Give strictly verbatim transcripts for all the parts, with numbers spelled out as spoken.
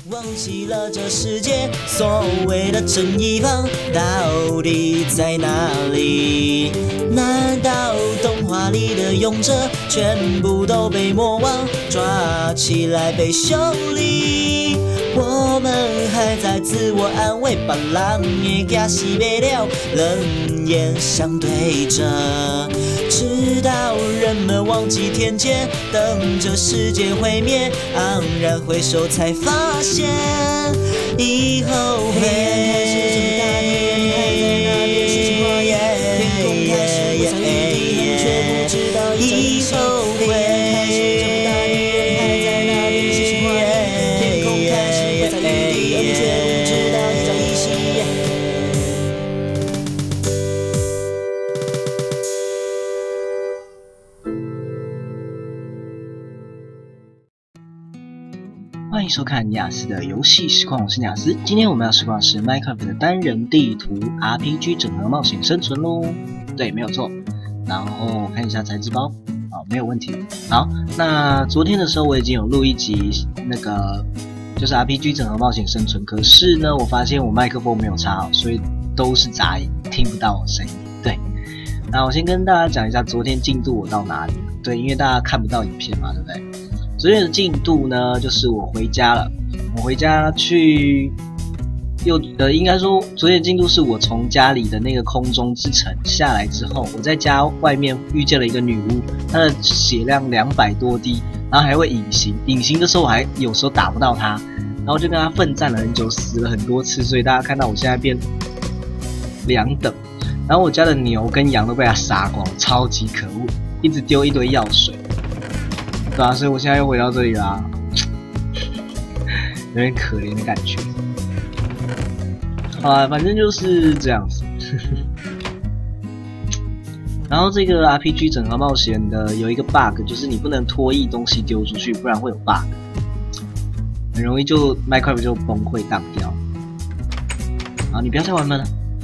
忘记了这世界所谓的正义方到底在哪里？难道动画里的勇者全部都被魔王抓起来被修理？我们还在自我安慰，把人的惊死不了，冷眼相对着，直到人们忘记天界，等着世界毁灭，昂然回首才发现以后会。以后会。 欢迎收看雅思的游戏实况，我是雅思。今天我们要实况的是 Minecraft 的单人地图 R P G 整合冒险生存咯。对，没有错。然后看一下材质包，好，没有问题。好，那昨天的时候我已经有录一集那个就是 R P G 整合冒险生存，可是呢，我发现我麦克风没有插好，所以都是杂音，听不到我声音。对，那我先跟大家讲一下昨天进度我到哪里了。对，因为大家看不到影片嘛，对不对？昨天的进度呢，就是我回家了。我回家去，又呃，应该说昨天的进度是我从家里的那个空中之城下来之后，我在家外面遇见了一个女巫，她的血量两百多滴，然后还会隐形，隐形的时候我还有时候打不到她，然后就跟她奋战了很久，死了很多次，所以大家看到我现在变两等。然后我家的牛跟羊都被她杀光，超级可恶，一直丢一堆药水。对啊，所以我现在又回到这里啦，有点可怜的感觉。好啊，反正就是这样子。然后这个 R P G 整合冒险的有一个 bug， 就是你不能拖曳东西丢出去，不然会有 bug， 很容易就 Minecraft 就崩溃当掉。好，你不要再玩了。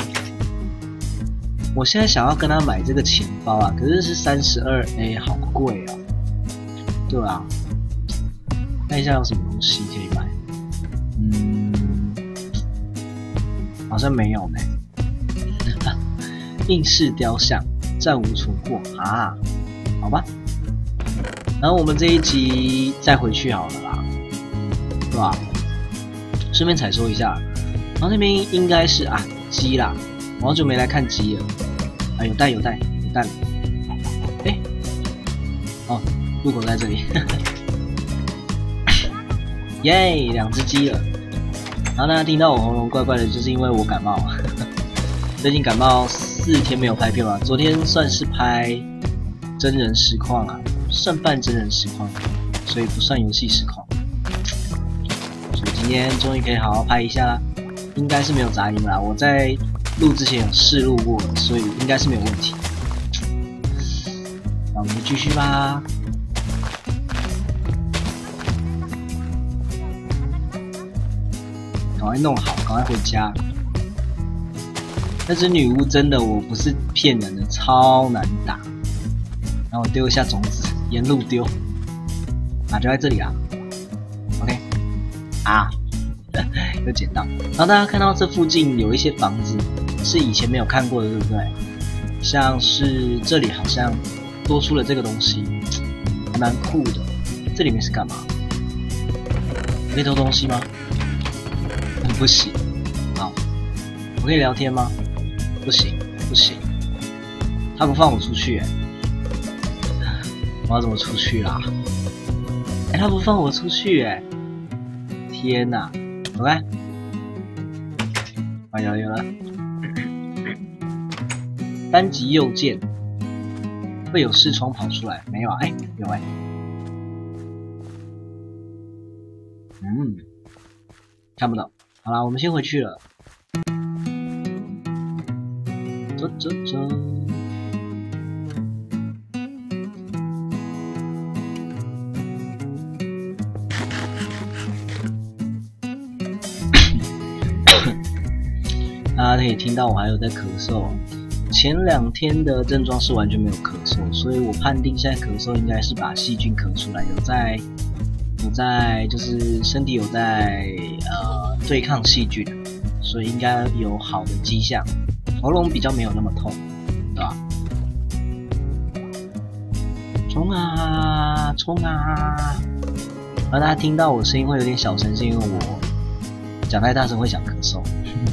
我现在想要跟他买这个钱包啊，可是是 三十二 A， 好贵啊。对啊，看一下有什么东西可以买。嗯，好像没有呢。硬式雕像，暂无存货啊，好吧。然后我们这一集再回去好了啦，对吧？顺便采收一下。然后那边应该是啊鸡啦，我好久没来看鸡了。啊，有蛋有蛋有蛋。哎，哦。入口在这里，耶，两只鸡了。然后大家听到我喉咙怪怪的，就是因为我感冒，最近感冒四天没有拍片了。昨天算是拍真人实况啊，算半真人实况，所以不算游戏实况。所以今天终于可以好好拍一下啦，应该是没有杂音啦。我在录之前有试录过了，所以应该是没有问题。那我们就继续吧。赶快弄好，赶快回家。那只女巫真的，我不是骗人的，超难打。然后我丢一下种子，沿路丢，啊，就在这里啊。OK， 啊，又捡到。然后大家看到这附近有一些房子是以前没有看过的，对不对？像是这里好像多出了这个东西，还蛮酷的。这里面是干嘛？可以偷东西吗？不行，好，我可以聊天吗？不行，不行，他不放我出去、欸，我要怎么出去啦？哎、欸，他不放我出去、欸，哎，天哪 ！OK， 啊，有了有了，单击右键会有视窗跑出来，没有啊？哎、欸，有哎、欸，嗯，看不到。好啦，我们先回去了。走走走。大家可以听到我还有在咳嗽。前两天的症状是完全没有咳嗽，所以我判定现在咳嗽应该是把细菌咳出来，有在有在就是身体有在呃对抗细菌，所以应该有好的迹象。喉咙比较没有那么痛，对吧？冲啊冲啊！然后大家听到我声音会有点小声，是因为我讲太大声会想咳嗽。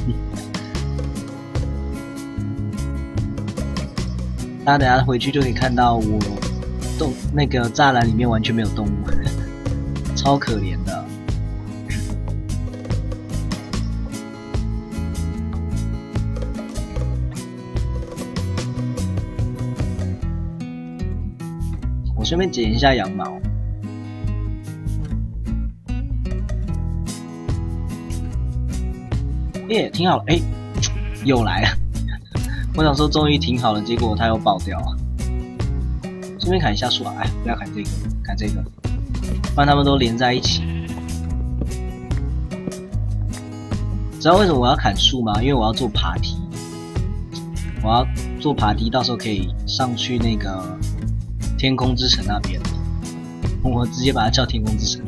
大家等下回去就可以看到我动那个栅栏里面完全没有动物，超可怜的。我顺便剪一下羊毛。耶，停好了，哎、欸，又来了。我想说终于停好了，结果它又爆掉了。顺便砍一下树啊！哎，不要砍这个，砍这个，不然它们都连在一起。知道为什么我要砍树吗？因为我要做爬梯，我要做爬梯，到时候可以上去那个天空之城那边。我直接把它叫天空之城。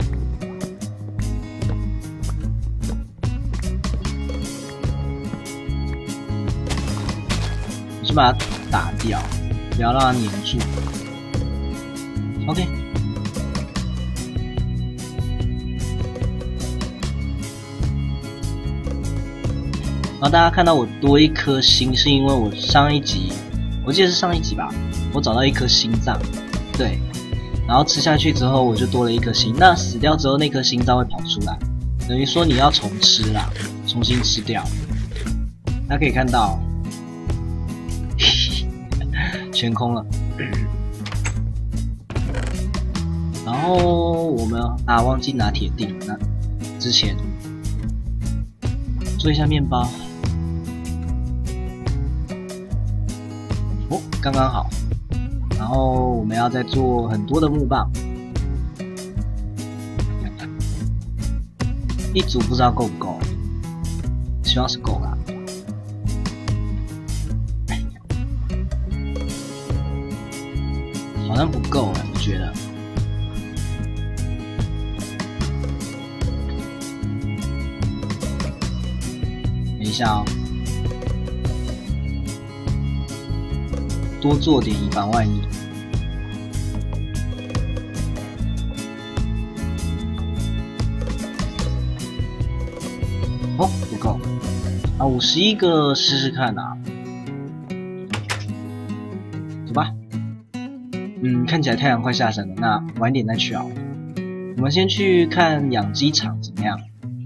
我先把它打掉，不要让它粘住。OK。然后大家看到我多一颗心，是因为我上一集，我记得是上一集吧，我找到一颗心脏，对，然后吃下去之后我就多了一颗心。那死掉之后那颗心脏会跑出来，等于说你要重吃啦，重新吃掉。大家可以看到。全空了，然后我们啊忘记拿铁锭了，那之前做一下面包，哦，刚刚好。然后我们要再做很多的木棒，一组不知道够不够，希望是够啦。好像不够哎，我觉得。等一下哦，多做点以防万一。哦，不够啊，五十一个试试看啊。走吧。嗯，看起来太阳快下山了，那晚点再去啊。我们先去看养鸡场怎么样？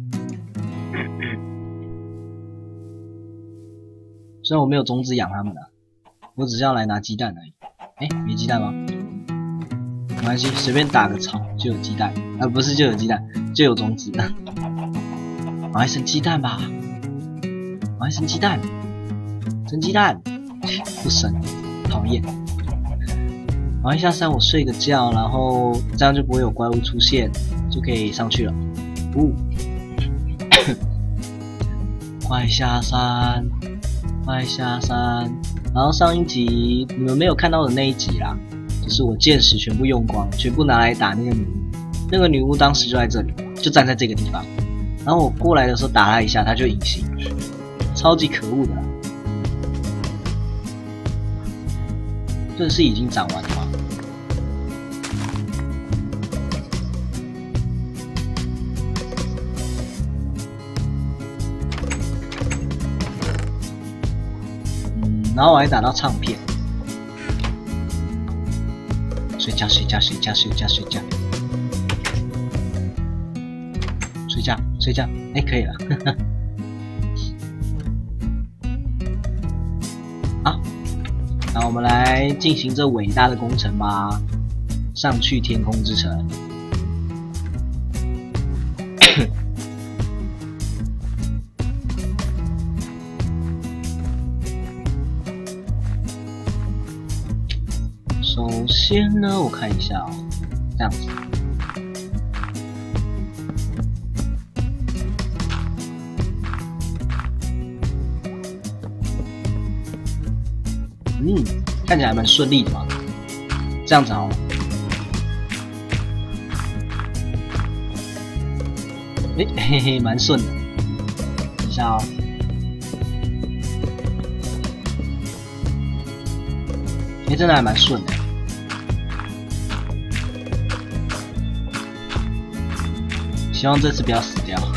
虽然我没有种子养它们了，我只是要来拿鸡蛋而已。哎、欸，没鸡蛋吗？没关系，随便打个草就有鸡蛋，啊，不是就有鸡蛋，就有种子。我还生鸡蛋吧？我还生鸡蛋？生鸡蛋？不生，讨厌。然后一下山，我睡个觉，然后这样就不会有怪物出现，就可以上去了。呜、哦，快下山，快下山！然后上一集你们没有看到的那一集啦，就是我剑矢全部用光，全部拿来打那个女巫。那个女巫当时就在这里，就站在这个地方。然后我过来的时候打她一下，她就隐形，超级可恶的啦。这是已经长完了吗？嗯，然后我还打到唱片。睡觉，睡觉，睡觉，睡觉，睡觉，睡觉，睡觉。哎，可以了。好。那我们来进行这伟大的工程吧，上去天空之城。首先呢，我看一下哦，这样子。嗯，看起来还蛮顺利的嘛，这样子好了。 哎、欸、嘿嘿，蛮顺的。等一下哦。哎、欸，真的还蛮顺的。希望这次不要死掉。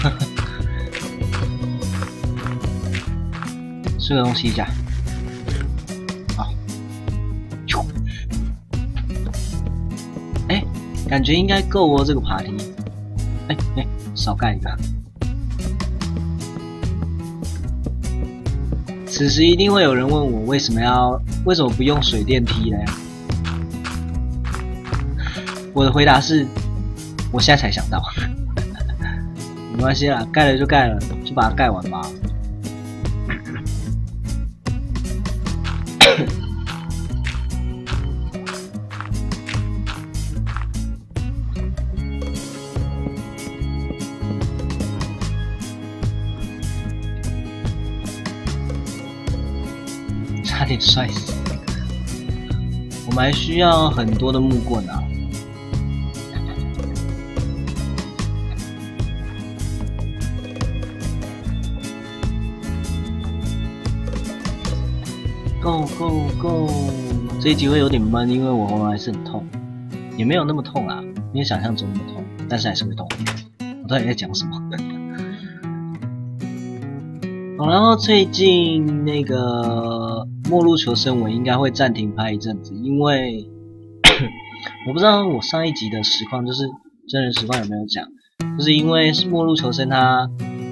吃个东西一下。好。哎、欸，感觉应该够哦，这个爬梯。哎、欸、哎、欸，少盖一个。此时一定会有人问我为什么要为什么不用水电梯呢？我的回答是，我现在才想到。没关系啦，盖了就盖了，就把它盖完吧。差点摔死！我们还需要很多的木棍啊。Go go go！ 这一集会有点闷，因为我喉咙还是很痛，也没有那么痛啊，没有想象中那么痛，但是还是会痛。我到底在讲什么？哦，然后最近那个《末路求生》我应该会暂停拍一阵子，因为我不知道我上一集的实况就是真人实况有没有讲，就是因为《末路求生》它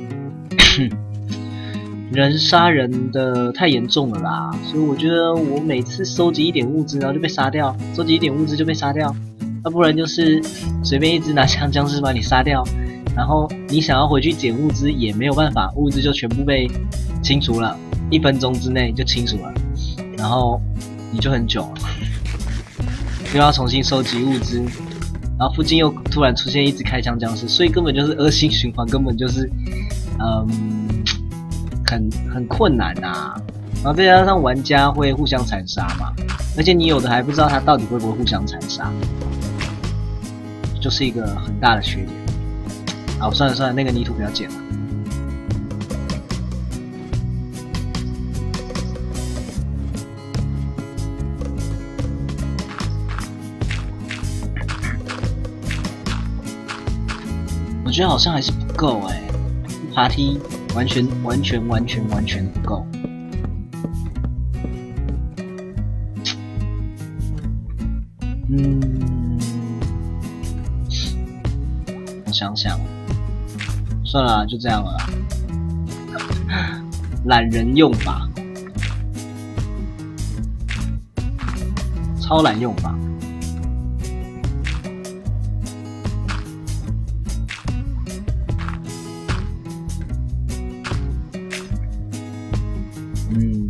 人杀人的太严重了啦，所以我觉得我每次收集一点物资，然后就被杀掉，收集一点物资就被杀掉，要不然就是随便一只拿枪僵尸把你杀掉，然后你想要回去捡物资也没有办法，物资就全部被清除了，一分钟之内就清除了，然后你就很久了，又要重新收集物资，然后附近又突然出现一只开枪僵尸，所以根本就是恶性循环，根本就是嗯。很很困难啊，然后再加上玩家会互相残杀嘛，而且你有的还不知道他到底会不会互相残杀，就是一个很大的缺点。好，算了算了，那个泥土不要捡了。我觉得好像还是不够哎、欸，爬梯。完全完全完全完全不够。嗯，我想想，算了啦，就这样了啦。懒人用法，超懒用法。嗯，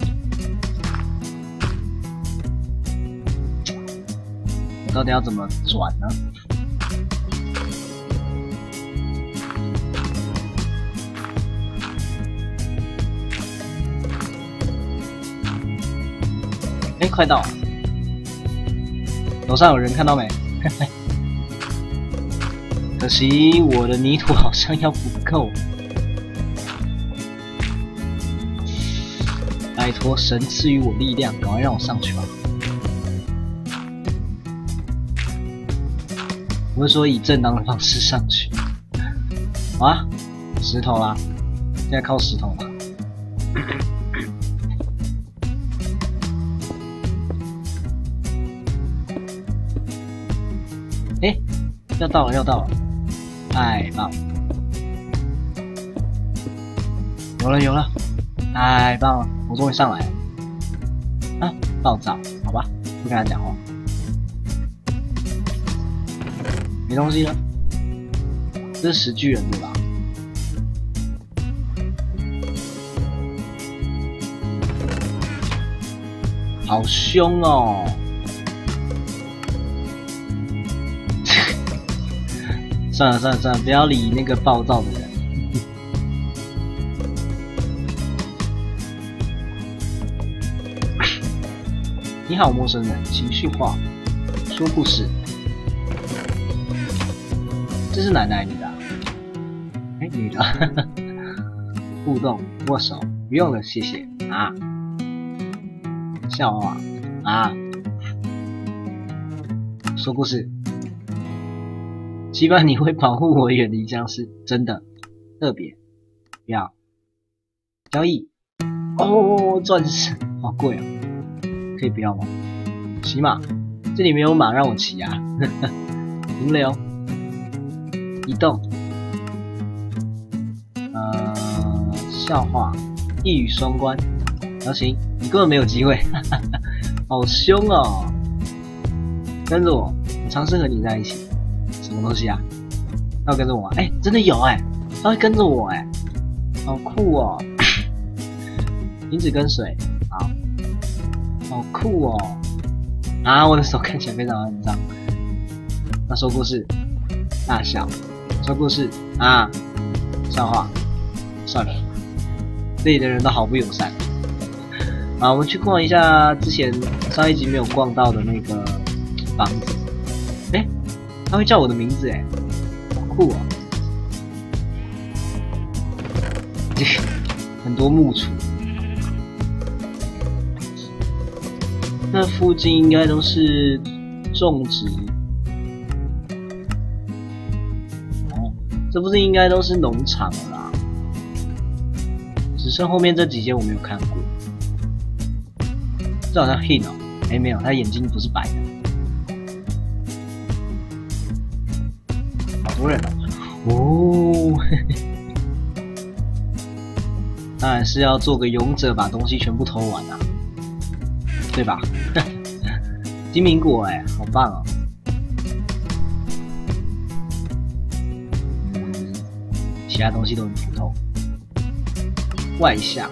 我到底要怎么转呢？哎、欸，快到了！楼上有人看到没？可惜我的泥土好像要不够。拜托神赐予我力量，赶快让我上去吧！我会说以正当的方式上去。好啊，石头啦，现在靠石头啦。哎、欸，要到了，要到了，太棒！有了，有了，太棒了！我终于上来了。啊，爆炸，好吧，不跟他讲话。没东西了，这是石巨人对吧？好凶哦！算了算了算了，不要理那个暴躁的人。你好，陌生人，情绪化，说故事。这是奶奶你的、啊？ 女的。互动握手不用了，谢谢啊。笑话啊。说故事。希望你会保护我远离僵尸，真的特别。不要交易哦，钻石好贵啊，可以不要吗？骑马，这里没有马让我骑啊。停留，移动，呃，笑话，一语双关。不行，你根本没有机会。好凶哦！跟着我，我尝试和你在一起。什么东西啊？他要跟着我？哎、欸，真的有哎、欸，他会跟着我哎、欸，好酷哦！停止跟随，好，好酷哦！啊，我的手看起来非常肮脏。那说故事，大笑，说故事啊，笑话，算了，这里的人都好不友善。啊，我们去逛一下之前上一集没有逛到的那个房子。哎、欸，他会叫我的名字哎，好酷哦！很多木杵。那附近应该都是种植，哦，这附近应该都是农场了啦。只剩后面这几间我没有看过。这好像 Hin 哦，哎、欸、没有，他眼睛不是白的。好多人哦，哦，当然是要做个勇者，把东西全部偷完啊。对吧？金苹果哎、欸，好棒哦！嗯，其他东西都很普通。外向、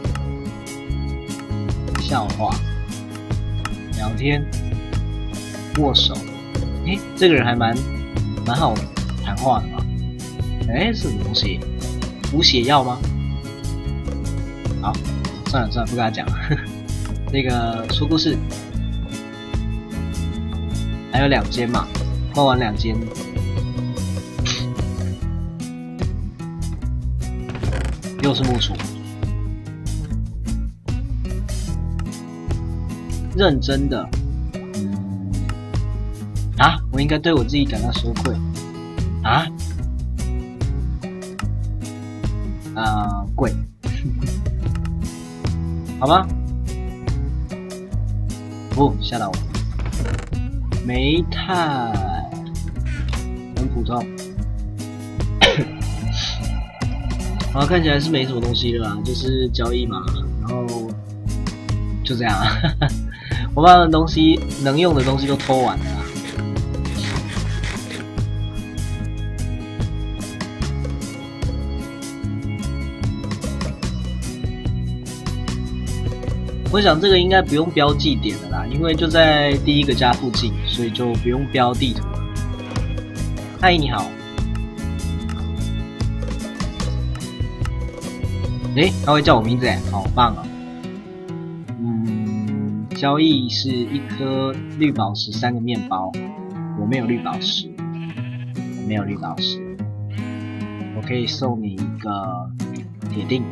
笑话、聊天、握手，哎、欸，这个人还蛮蛮好谈话的嘛。哎、欸，是什么东西？补血药吗？好，算了算了，不跟他讲了。那个说故事，还有两间嘛，逛完两间，又是木杵，认真的，嗯，啊，我应该对我自己感到羞愧，啊，啊，贵，好吗？哦，吓到我！煤炭很普通，然后看起来是没什么东西的啦，就是交易嘛，然后就这样啊。我把东西能用的东西都偷完了啦。我想这个应该不用标记点的啦，因为就在第一个家附近，所以就不用标地图了。嗨，你好。诶、欸，他会叫我名字诶，好棒哦。嗯，交易是一颗绿宝石，三个面包。我没有绿宝石，我没有绿宝石。我可以送你一个铁锭。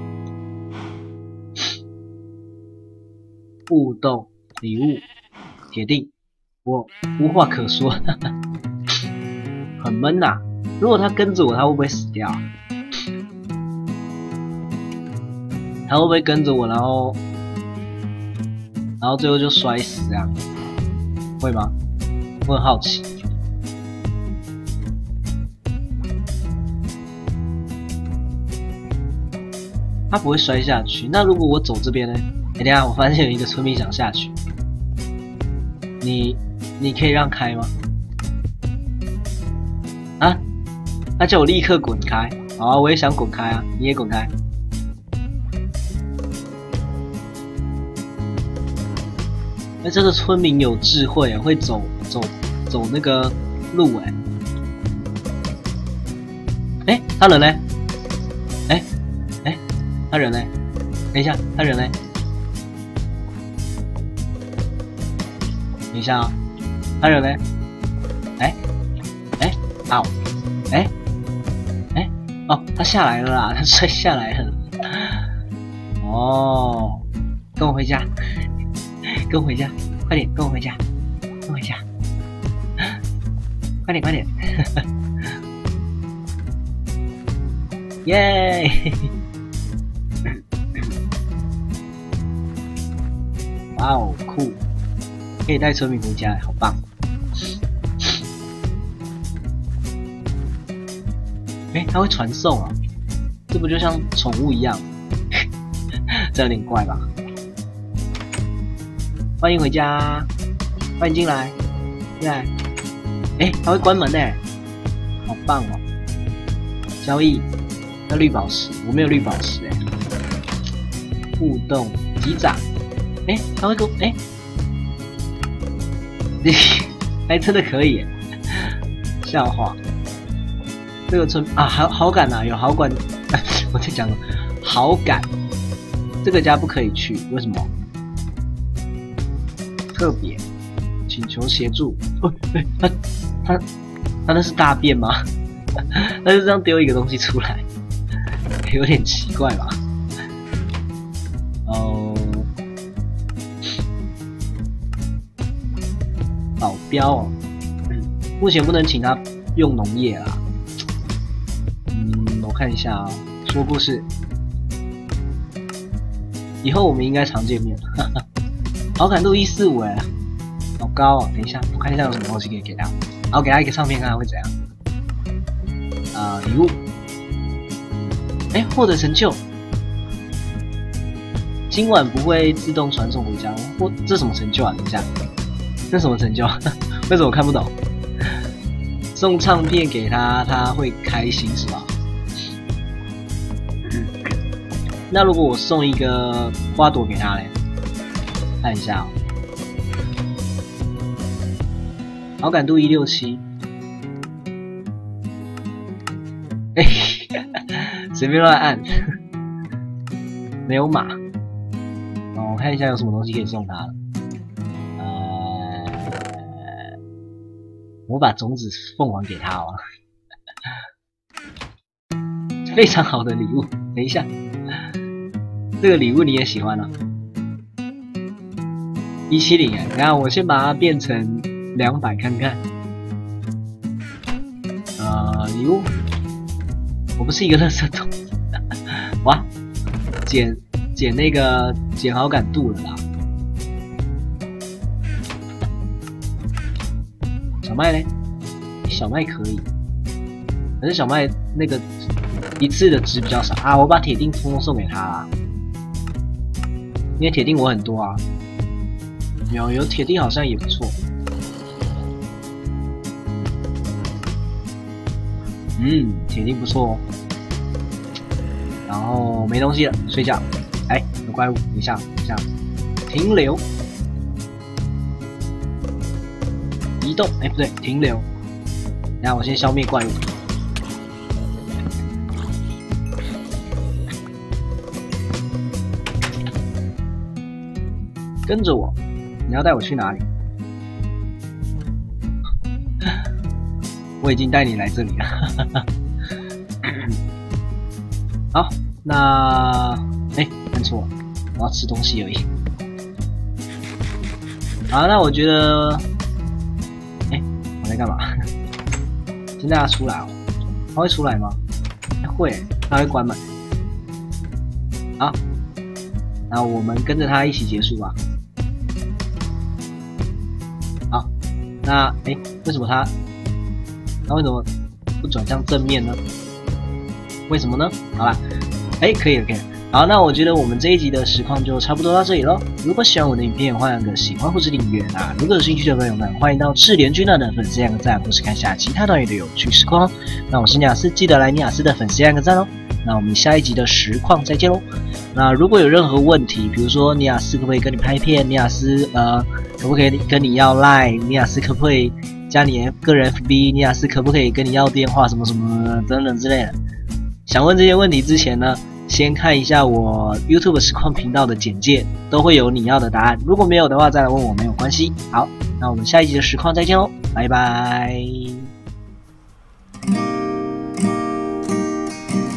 互动礼物，铁锭，我无话可说，很闷呐、啊。如果他跟着我，他会不会死掉、啊？他会不会跟着我，然后，然后最后就摔死这样？会吗？我很好奇。他不会摔下去。那如果我走这边呢？哎、欸，等一下，我发现有一个村民想下去，你你可以让开吗？啊？他叫我立刻滚开。好啊，我也想滚开啊，你也滚开。哎、欸，这个村民有智慧啊，会走走走那个路哎、欸。哎、欸，他人呢？哎、欸、哎、欸，他人呢？等一下，他人呢？等一下啊、哦，他人呢？哎哎，哦，哎哎哦，他下来了啦，他摔下来了。哦，跟我回家，跟我回家，快点，跟我回家，跟我回家，快点，快点，耶！哇哦，酷！可以带村民回家，好棒！哎，它会传送啊，这不就像宠物一样？这有点怪吧？欢迎回家，欢迎进来，进来。哎，它会关门呢，好棒哦！交易，那绿宝石，我没有绿宝石哎。互动，击掌。哎，它会给我哎，哎，真的可以耶，笑话。这个村啊，好好感啊，有好感。我在讲好感，这个家不可以去，为什么？特别请求协助。哦，哎，他他他那是大便吗？他就这样丢一个东西出来，有点奇怪吧？哦，保镖哦，嗯，目前不能请他用农业啦。看一下啊、哦，说故事，以后我们应该常见面。好感度一四五哎，好高哦！等一下，我看一下有什么东西可以给他。好，给他一个唱片，看他会怎样。啊、呃，礼物。哎，获得成就。今晚不会自动传送回家。或这什么成就啊？等一下，这什么成就？为什么我看不懂？送唱片给他，他会开心是吧？那如果我送一个花朵给他嘞？看一下哦，好感度一六七，哎，随便乱按，没有码。哦，我看一下有什么东西可以送他了。呃，我把种子凤凰给他哦，非常好的礼物。等一下。这个礼物你也喜欢啊？一七零哎，等下我先把它变成两百看看。呃，礼物，我不是一个垃圾桶。哇，减减那个减好感度了啦。小麦嘞？小麦可以，可是小麦那个一次的值比较少啊。我把铁锭通通送给他啦。因为铁锭我很多啊，有有铁锭好像也不错。嗯，铁锭不错哦。然后没东西了，睡觉。哎，有怪物，等一下，等一下，停留，移动，哎不对，停留。等一下我先消灭怪物。跟着我，你要带我去哪里？我已经带你来这里了。好，那哎，看错了，我要吃东西而已。好，那我觉得，哎，我在干嘛？先带他出来哦。他会出来吗？会，他会关门。好，那我们跟着他一起结束吧。好，那哎，为什么他，他为什么不转向正面呢？为什么呢？好啦，哎，可以了，可以了。好，那我觉得我们这一集的实况就差不多到这里咯。如果喜欢我的影片，欢迎个喜欢或是订阅啊。如果有兴趣的朋友们，欢迎到赤莲君乐的粉丝按个赞，或是看下其他团员的有趣实况。那我是尼亚斯，记得来尼亚斯的粉丝按个赞哦。那我们下一集的实况再见喽。那如果有任何问题，比如说尼亚斯可不可以跟你拍片，尼亚斯呃可不可以跟你要 line， 尼亚斯可不可以加你的个人 F B， 尼亚斯可不可以跟你要电话，什么什么等等之类的。想问这些问题之前呢，先看一下我 YouTube 实况频道的简介，都会有你要的答案。如果没有的话，再来问我没有关系。好，那我们下一集的实况再见喽，拜拜。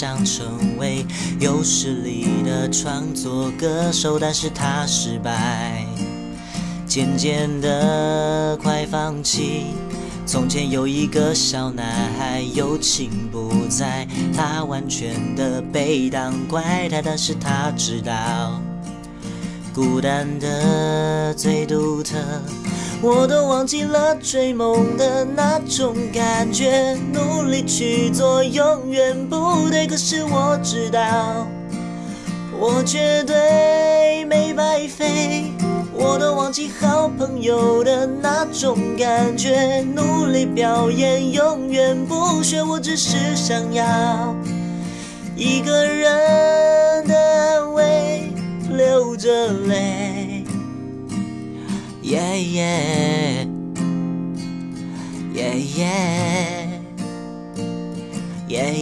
想成为有实力的创作歌手，但是他失败，渐渐的快放弃。从前有一个小男孩，友情不在，他完全的被当怪胎，但是他知道孤单的最独特，我都忘记了追梦的那种感觉，努力去做永远不对，可是我知道我绝对没白费，我都忘记好朋友的那种感觉，努力表演永远不学，我只是想要一个人的安慰，流着泪，耶耶耶耶耶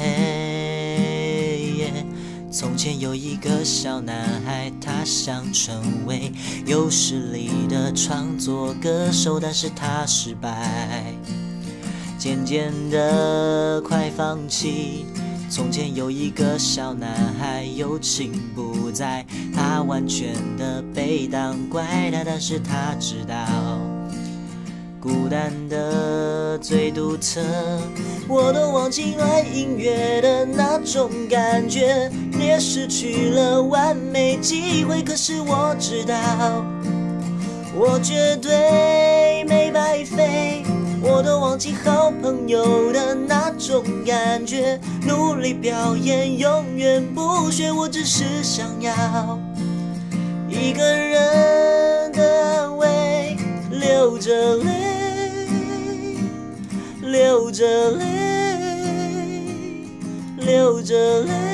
耶。从前有一个小男孩，他想成为有实力的创作歌手，但是他失败，渐渐的快放弃。从前有一个小男孩，友情不在，他完全的被当怪胎，但是他知道孤单的最独特，我都忘记爱音乐的那种感觉，也失去了完美机会，可是我知道我绝对没白费，我都忘记好朋友的那种感觉，努力表演永远不学，我只是想要一个人的安慰，流着泪，流着泪，流着泪，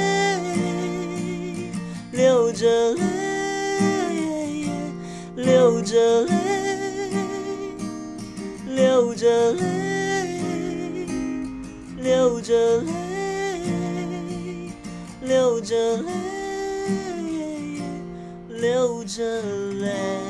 流着泪，流着泪，流着泪，流着泪，流着泪，流着泪。